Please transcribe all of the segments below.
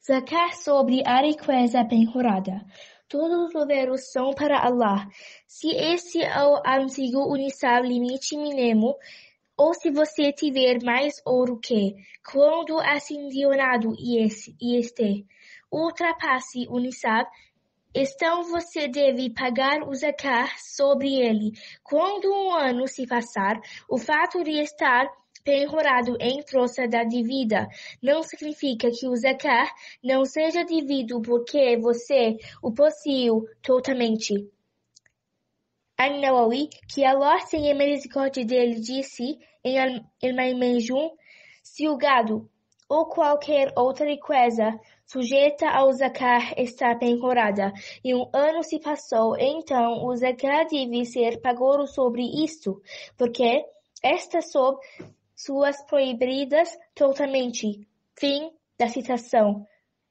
Zakat sobre a riqueza penhorada. Todos os louvores são para Allah. Se esse é o antigo unisab limite mínimo, ou se você tiver mais ouro que, quando acincionado este ultrapasse o nisab, então você deve pagar o zakat sobre ele. Quando um ano se passar, o fato de estar penhorado em troça da dívida não significa que o zakat não seja devido porque você o possuiu totalmente. An-Nawawi, que Allah tenha misericórdia dele, disse em Al-Majmu': se o gado ou qualquer outra coisa sujeita ao zakat está penhorada e um ano se passou, então o zakat deve ser pago sobre isto, porque está sob suas proibidas totalmente. Fim da citação.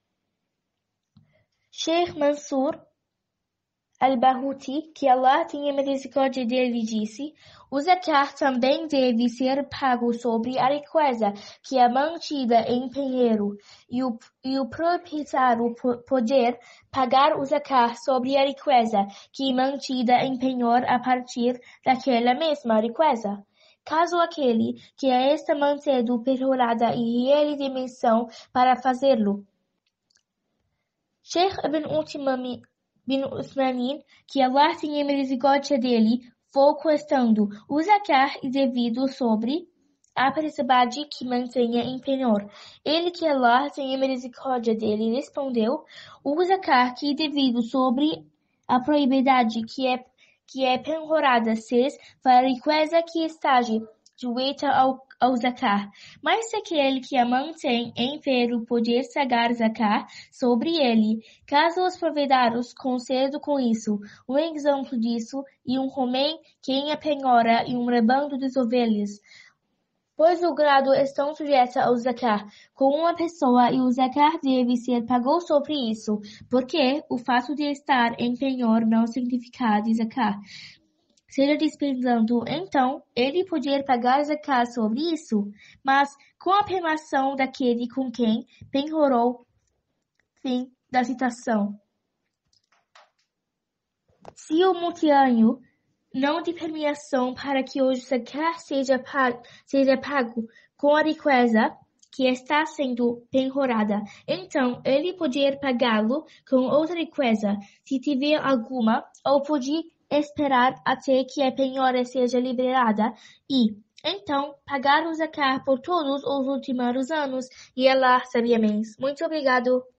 Sheikh Mansur Al-Bahuti, que Allah tenha misericórdia dele, disse: o zakat também deve ser pago sobre a riqueza que é mantida em penhoro, e o proprietário poder pagar o zakat sobre a riqueza que é mantida em penhor a partir daquela mesma riqueza. Caso aquele que está mantido penhorada e ele dimensão para fazê-lo. Sheikh Ibn Uthmanin, que Allah tenha misericórdia dele, foi questando o zakat e devido sobre a propriedade que mantenha em penhor. Ele, que Allah tenha misericórdia dele, respondeu: o zakat que é devido sobre a propriedade que é penhorada para a riqueza que esteja sujeita ao zakat. Mas se aquele que a mantém em ferro poder pagar zakat sobre ele, caso os proprietários concedam com isso, um exemplo disso e um homem que a penhora e um rebanho de ovelhas, pois o gado estão sujeitos ao zakat com uma pessoa e o zakat deve ser pago sobre isso, porque o fato de estar em penhor não significa de zakat seja dispensando, então ele poder pagar zakat sobre isso, mas com a permissão daquele com quem penhorou. Fim da citação. Se o mutirânio não de permissão para que o zakat seja pago com a riqueza que está sendo penhorada, então ele poder pagá-lo com outra riqueza, se tiver alguma, ou pode esperar até que a penhora seja liberada e, então, pagar o zakat por todos os últimos anos, e Allah sabia menos. Muito obrigado.